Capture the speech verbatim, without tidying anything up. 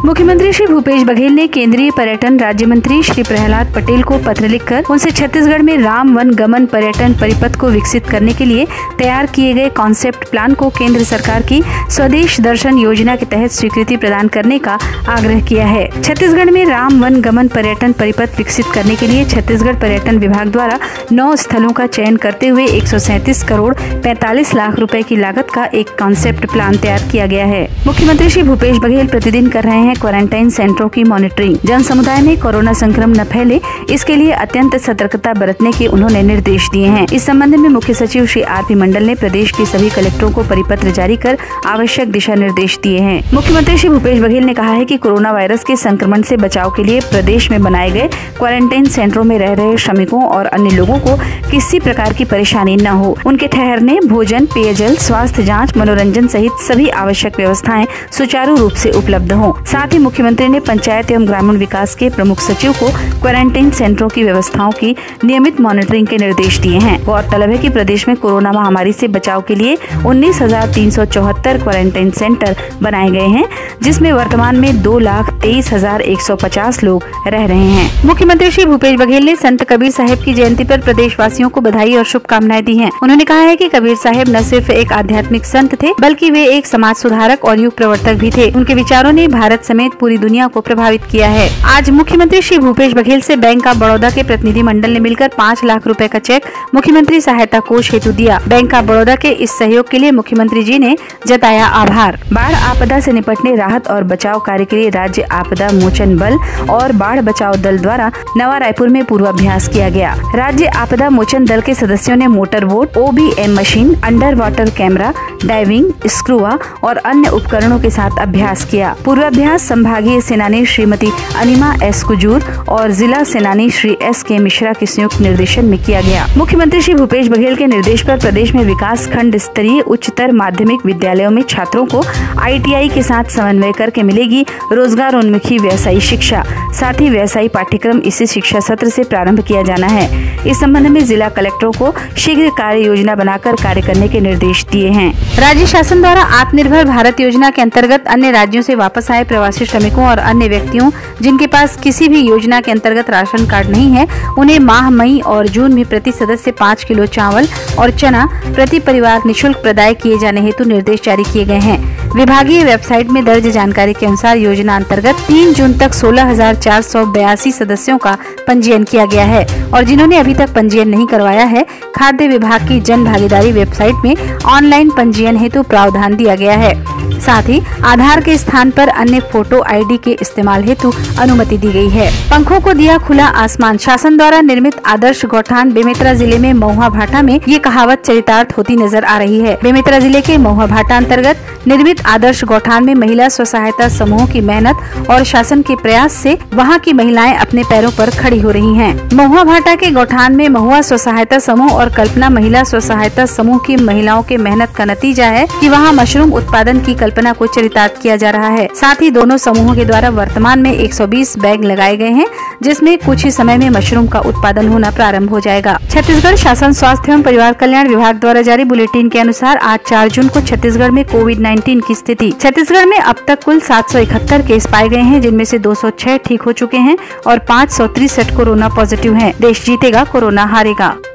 मुख्यमंत्री श्री भूपेश बघेल ने केंद्रीय पर्यटन राज्य मंत्री श्री प्रहलाद पटेल को पत्र लिखकर उनसे छत्तीसगढ़ में राम वन गमन पर्यटन परिपथ को विकसित करने के लिए तैयार किए गए कॉन्सेप्ट प्लान को केंद्र सरकार की स्वदेश दर्शन योजना के तहत स्वीकृति प्रदान करने का आग्रह किया है। छत्तीसगढ़ में राम वन गमन पर्यटन परिपथ विकसित करने के लिए छत्तीसगढ़ पर्यटन विभाग द्वारा नौ स्थलों का चयन करते हुए एक सौ सैंतीस करोड़ पैंतालीस लाख रुपए की लागत का एक कॉन्सेप्ट प्लान तैयार किया गया है। मुख्यमंत्री श्री भूपेश बघेल प्रतिदिन कर रहे हैं क्वारंटाइन सेंटरों की मॉनिटरिंग। जन समुदाय में कोरोना संक्रमण न फैले, इसके लिए अत्यंत सतर्कता बरतने के उन्होंने निर्देश दिए हैं। इस संबंध में मुख्य सचिव श्री आर पी मंडल ने प्रदेश के सभी कलेक्टरों को परिपत्र जारी कर आवश्यक दिशा निर्देश दिए हैं। मुख्यमंत्री श्री भूपेश बघेल ने कहा है कि कोरोना वायरस के संक्रमण से बचाव के लिए प्रदेश में बनाए गए क्वारंटाइन सेंटरों में रह रहे श्रमिकों और अन्य लोगों को किसी प्रकार की परेशानी न हो। उनके ठहरने, भोजन, पेयजल, स्वास्थ्य जाँच, मनोरंजन सहित सभी आवश्यक व्यवस्थाएं सुचारू रूप से उपलब्ध हों। साथ ही मुख्यमंत्री ने पंचायत एवं ग्रामीण विकास के प्रमुख सचिव को क्वारंटाइन सेंटरों की व्यवस्थाओं की नियमित मॉनिटरिंग के निर्देश दिए हैं। गौरतलब है कि प्रदेश में कोरोना महामारी से बचाव के लिए उन्नीस हजार तीन सौ चौहत्तर क्वारंटाइन सेंटर बनाए गए हैं, जिसमें वर्तमान में दो लाख तेईस हजार एक सौ पचास लोग रह रहे हैं। मुख्यमंत्री श्री भूपेश बघेल ने संत कबीर साहिब की जयंती पर प्रदेशवासियों को बधाई और शुभकामनाएं दी हैं। उन्होंने कहा है कि कबीर साहिब न सिर्फ एक आध्यात्मिक संत थे, बल्कि वे एक समाज सुधारक और युग प्रवर्तक भी थे। उनके विचारों ने भारत समेत पूरी दुनिया को प्रभावित किया है। आज मुख्यमंत्री श्री भूपेश बघेल से बैंक ऑफ बड़ौदा के प्रतिनिधि मंडल ने मिलकर पाँच लाख रुपए का चेक मुख्यमंत्री सहायता कोष हेतु दिया। बैंक ऑफ बड़ौदा के इस सहयोग के लिए मुख्यमंत्री जी ने जताया आभार। बाढ़ आपदा से निपटने, राहत और बचाव कार्य के लिए राज्य आपदा मोचन बल और बाढ़ बचाव दल द्वारा नवा रायपुर में पूर्वाभ्यास किया गया। राज्य आपदा मोचन दल के सदस्यों ने motor boat, O B M machine, under water camera, diving, स्क्रूआ और अन्य उपकरणों के साथ अभ्यास किया। पूर्वाभ्यास संभागीय सेनानी श्रीमती अनिमा एस कुजूर और जिला सेनानी श्री एस के मिश्रा के संयुक्त निर्देशन में किया गया। मुख्यमंत्री श्री भूपेश बघेल के निर्देश पर प्रदेश में विकास खंड स्तरीय उच्चतर माध्यमिक विद्यालयों में छात्रों को आई टी आई के साथ समन्वय करके मिलेगी रोजगार उन्मुखी व्यवसायी शिक्षा। साथ ही व्यवसायी पाठ्यक्रम इसी शिक्षा सत्र से प्रारंभ किया जाना है। इस संबंध में जिला कलेक्टरों को शीघ्र कार्य योजना बनाकर कार्य करने के निर्देश दिए हैं। राज्य शासन द्वारा आत्मनिर्भर भारत योजना के अंतर्गत अन्य राज्यों से वापस आए प्रवासी श्रमिकों और अन्य व्यक्तियों जिनके पास किसी भी योजना के अंतर्गत राशन कार्ड नहीं है, उन्हें माह मई और जून में प्रति सदस्य पाँच किलो चावल और चना प्रति परिवार निःशुल्क प्रदाय किए जाने हेतु निर्देश जारी किए गए हैं। विभागीय वेबसाइट में दर्ज जानकारी के अनुसार योजना अंतर्गत तीन जून तक सोलह हजार चार सौ बयासी सदस्यों का पंजीयन किया गया है और जिन्होंने अभी तक पंजीयन नहीं करवाया है, खाद्य विभाग की जन भागीदारी वेबसाइट में ऑनलाइन पंजीयन हेतु प्रावधान दिया गया है। साथ ही आधार के स्थान पर अन्य फोटो आई डी के इस्तेमाल हेतु अनुमति दी गई है। पंखों को दिया खुला आसमान। शासन द्वारा निर्मित आदर्श गौठान बेमेतरा जिले में महुआ भाटा में ये कहावत चरितार्थ होती नजर आ रही है। बेमेतरा जिले के महुआ भाटा अंतर्गत निर्मित आदर्श गौठान में महिला स्व सहायता समूह की मेहनत और शासन के प्रयास से वहां की महिलाएं अपने पैरों पर खड़ी हो रही हैं। महुआ भाटा के गौठान में महुआ स्व सहायता समूह और कल्पना महिला स्व सहायता समूह की महिलाओं के मेहनत का नतीजा है कि वहां मशरूम उत्पादन की कल्पना को चरितार्थ किया जा रहा है। साथ ही दोनों समूहों के द्वारा वर्तमान में एक सौ बीस बैग लगाए गए हैं, जिसमें कुछ ही समय में मशरूम का उत्पादन होना प्रारंभ हो जाएगा। छत्तीसगढ़ शासन स्वास्थ्य एवं परिवार कल्याण विभाग द्वारा जारी बुलेटिन के अनुसार आज चार जून को छत्तीसगढ़ में कोविड नाइन्टीन की स्थिति। छत्तीसगढ़ में अब तक कुल सात सौ इकहत्तर केस पाए गए हैं, जिनमें से दो सौ छह ठीक हो चुके हैं और पाँच सौ तिरसठ कोरोना पॉजिटिव हैं। देश जीतेगा, कोरोना हारेगा।